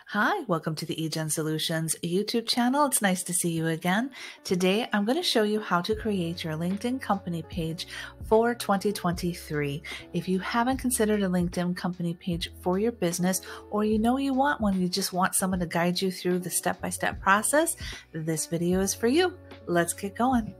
Hi, welcome to the eJennSolutions YouTube channel. It's nice to see you again. Today, I'm going to show you how to create your LinkedIn company page for 2023. If you haven't considered a LinkedIn company page for your business, or you know you want one, you just want someone to guide you through the step-by-step process, this video is for you. Let's get going.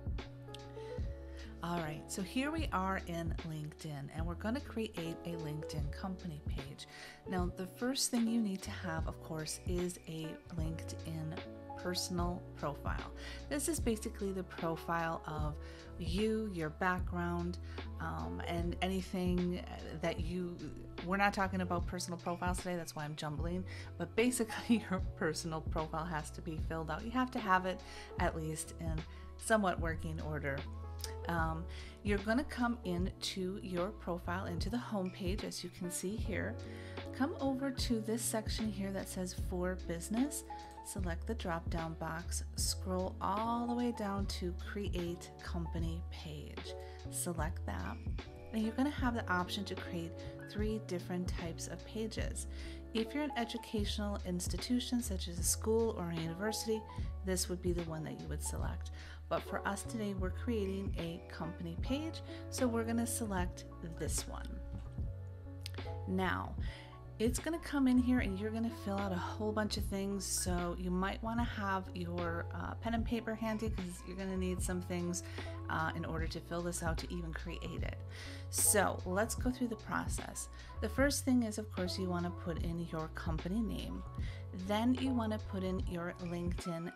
All right, so here we are in LinkedIn, and we're going to create a LinkedIn company page. Now, the first thing you need to have, of course, is a LinkedIn personal profile. This is basically the profile of you, your background, and anything that we're not talking about personal profiles today, that's why I'm jumbling, but basically your personal profile has to be filled out. You have to have it at least in somewhat working order. You're going to come into your profile, into the home page, as you can see here. Come over to this section here that says For Business. Select the drop-down box, scroll all the way down to Create Company Page. Select that, and you're going to have the option to create 3 different types of pages. If you're an educational institution, such as a school or a university, this would be the one that you would select. But for us today, we're creating a company page, so we're going to select this one. Now, it's going to come in here and you're going to fill out a whole bunch of things, so you might want to have your pen and paper handy, because you're going to need some things in order to fill this out to even create it. So let's go through the process. The first thing is, of course, you want to put in your company name. Then you want to put in your LinkedIn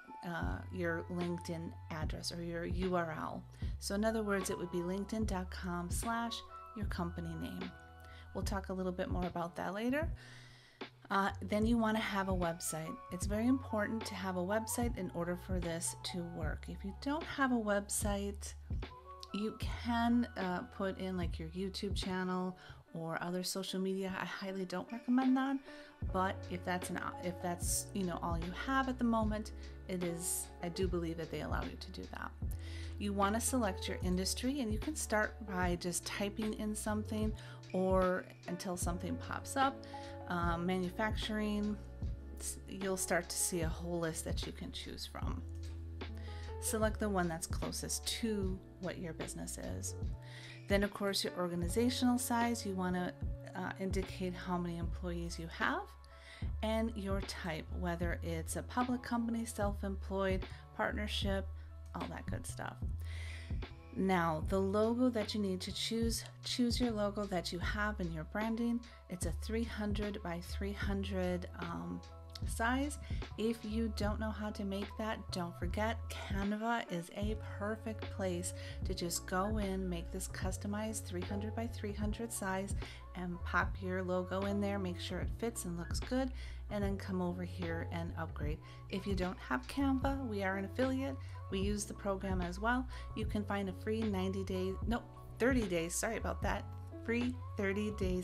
address or your URL. So in other words, it would be linkedin.com/your company name. We'll talk a little bit more about that later. Then you want to have a website. It's very important to have a website in order for this to work. If you don't have a website, you can put in like your YouTube channel or other social media. I highly don't recommend that, but if that's all you have at the moment, I do believe that they allow you to do that. You want to select your industry, and you can start by just typing in something or until something pops up. Manufacturing, you'll start to see a whole list that you can choose from. Select the one that's closest to what your business is. Then, of course, your organizational size, you want to indicate how many employees you have, and your type, whether it's a public company, self-employed, partnership, all that good stuff. Now, the logo that you need to choose your logo that you have in your branding. It's a 300 by 300 size. If you don't know how to make that, don't forget, Canva is a perfect place to just go in, make this customized 300 by 300 size, and pop your logo in there, make sure it fits and looks good, and then come over here and upgrade. If you don't have Canva, we are an affiliate. We use the program as well. You can find a free 30 days, sorry about that, free 30 days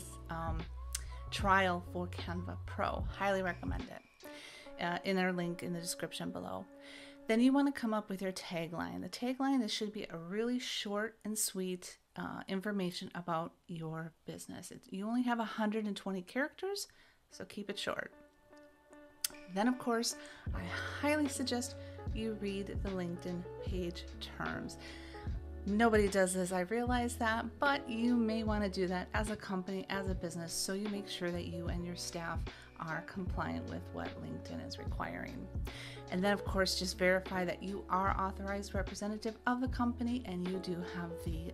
trial for Canva Pro. Highly recommend it. In our link in the description below. Then you want to come up with your tagline. The tagline should be a really short and sweet information about your business. You only have 120 characters, so keep it short. Then, of course, I highly suggest you read the LinkedIn page terms. Nobody does this, I realize that, but you may want to do that as a company, as a business, so you make sure that you and your staff are compliant with what LinkedIn is requiring. And then, of course, just verify that you are authorized representative of the company and you do have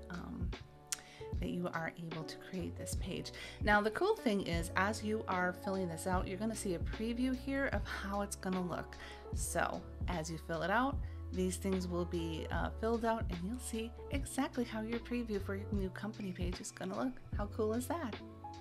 that you are able to create this page. Now, the cool thing is, as you are filling this out, you're going to see a preview here of how it's going to look. So as you fill it out, these things will be filled out, and you'll see exactly how your preview for your new company page is going to look. How cool is that?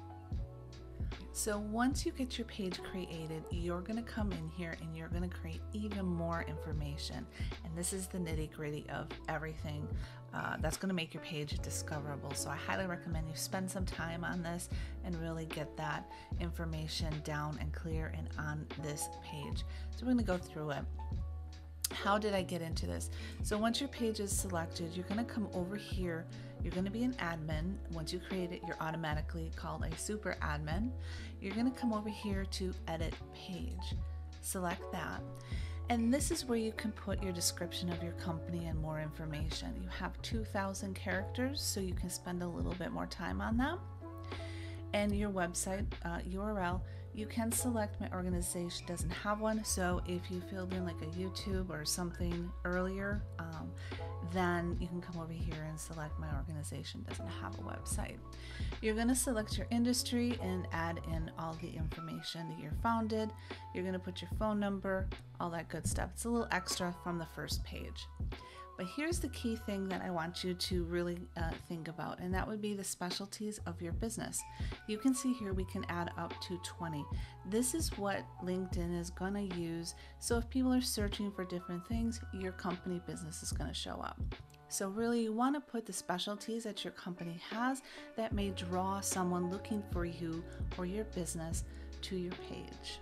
So once you get your page created, you're going to come in here and you're going to create even more information. And this is the nitty-gritty of everything that's going to make your page discoverable. So I highly recommend you spend some time on this and really get that information down and clear and on this page. So we're going to go through it. How did I get into this? So once your page is selected, you're going to come over here. You're going to be an admin. Once you create it, you're automatically called a super admin. you're going to come over here to edit page. Select that. And this is where you can put your description of your company and more information. You have 2,000 characters, so you can spend a little bit more time on that. And your website URL, you can select my organization doesn't have one, so if you filled in like a YouTube or something earlier, then you can come over here and select my organization doesn't have a website. You're going to select your industry and add in all the information that you're founded. You're going to put your phone number, all that good stuff. It's a little extra from the first page. But here's the key thing that I want you to really think about, and that would be the specialties of your business. You can see here we can add up to 20. This is what LinkedIn is going to use, so if people are searching for different things, your company business is going to show up. So really you want to put the specialties that your company has that may draw someone looking for you or your business to your page.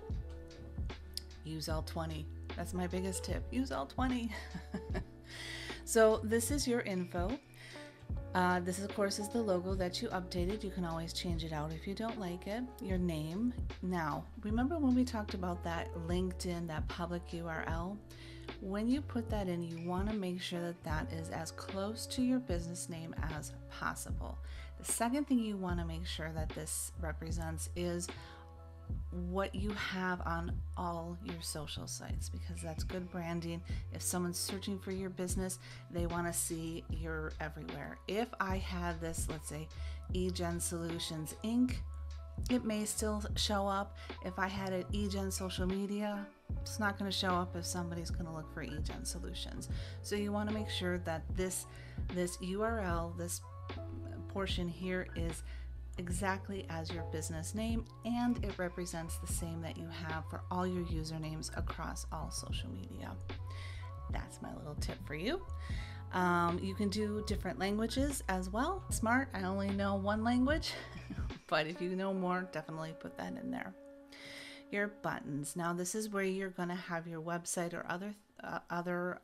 Use all 20. That's my biggest tip. Use all 20. So this is your info. This of course is the logo that you updated. You can always change it out if you don't like it. Your name. Now, remember when we talked about that LinkedIn, that public URL? When you put that in, you want to make sure that that is as close to your business name as possible. The second thing you want to make sure that this represents is what you have on all your social sites, because that's good branding. If someone's searching for your business, they want to see you're everywhere. If I had this, let's say eJennSolutions Inc., it may still show up. If I had it eJenn Social Media, it's not going to show up if somebody's going to look for eJennSolutions. So you want to make sure that this URL, this portion here, is exactly as your business name, and it represents the same that you have for all your usernames across all social media. That's my little tip for you. You can do different languages as well. Smart, I only know one language, but if you know more, definitely put that in there. Your buttons. Now this is where you're going to have your website or other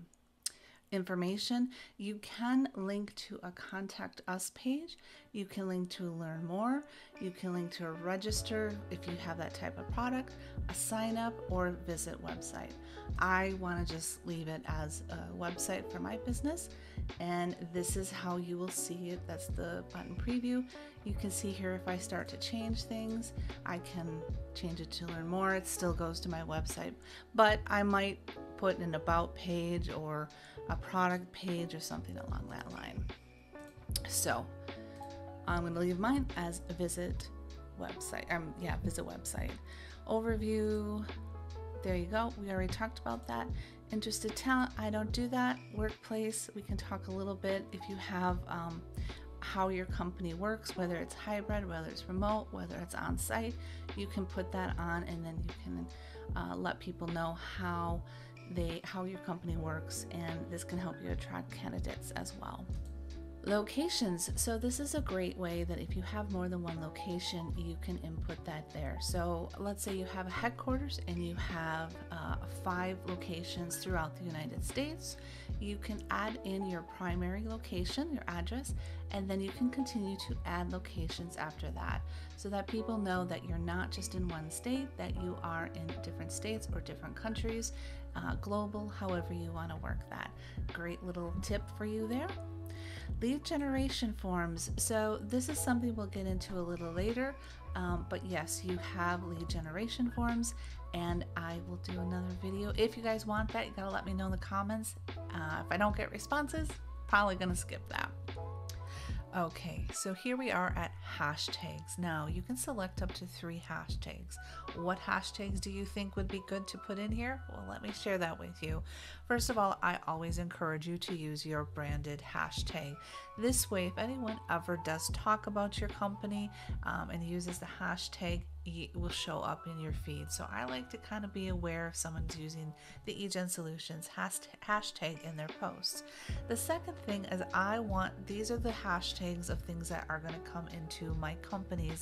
information. You can link to a contact us page. You can link to learn more. You can link to a register if you have that type of product, a sign up, or visit website. I want to just leave it as a website for my business, and this is how you will see it. That's the button preview. You can see here if I start to change things, I can change it to learn more. It still goes to my website, but I might put an about page or a product page or something along that line. So I'm going to leave mine as a visit website. Visit website. Overview. There you go. We already talked about that. Interested talent. I don't do that. Workplace. We can talk a little bit if you have how your company works, whether it's hybrid, whether it's remote, whether it's on site. You can put that on, and then you can let people know how your company works, and this can help you attract candidates as well. Locations. So this is a great way that if you have more than one location, you can input that there. So let's say you have a headquarters and you have 5 locations throughout the United States. You can add in your primary location, your address, and then you can continue to add locations after that, so that people know that you're not just in one state, that you are in different states or different countries, global, however you want to work that. Great little tip for you there. Lead generation forms. So this is something we'll get into a little later, but yes, you have lead generation forms, and I will do another video. If you guys want that, you gotta let me know in the comments. If I don't get responses, probably gonna skip that. Okay, so here we are at hashtags. Now you can select up to 3 hashtags. What hashtags do you think would be good to put in here? Well, let me share that with you. First of all, I always encourage you to use your branded hashtag. This way, if anyone ever does talk about your company and uses the hashtag, it will show up in your feed. So I like to kind of be aware if someone's using the eJennSolutions hashtag in their posts. The second thing is these are the hashtags of things that are going to come into my company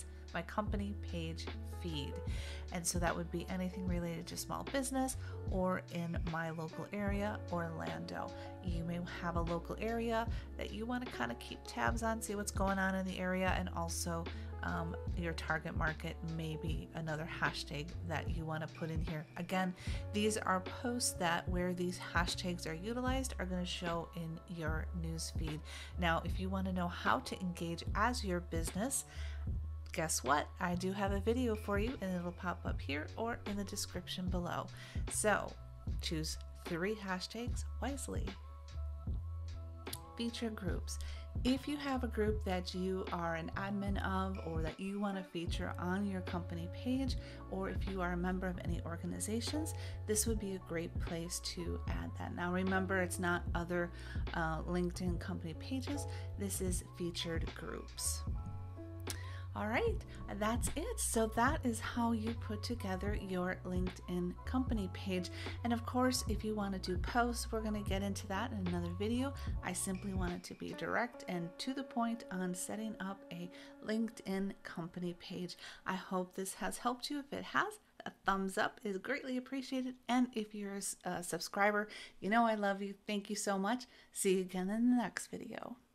page feed. And so that would be anything related to small business or in my local area, Orlando. You may have a local area that you want to kind of keep tabs on, see what's going on in the area, and also your target market, maybe another hashtag that you want to put in here. Again, these are posts that where these hashtags are utilized are going to show in your news feed. Now, if you want to know how to engage as your business, guess what? I do have a video for you, and it'll pop up here or in the description below. So choose 3 hashtags wisely. Feature groups. If you have a group that you are an admin of or that you want to feature on your company page, or if you are a member of any organizations, this would be a great place to add that. Now remember, it's not other LinkedIn company pages. This is featured groups. All right, that's it. So that is how you put together your LinkedIn company page. And of course, if you want to do posts, we're going to get into that in another video. I simply wanted to be direct and to the point on setting up a LinkedIn company page. I hope this has helped you. If it has, a thumbs up is greatly appreciated. And if you're a subscriber, you know I love you. Thank you so much. See you again in the next video.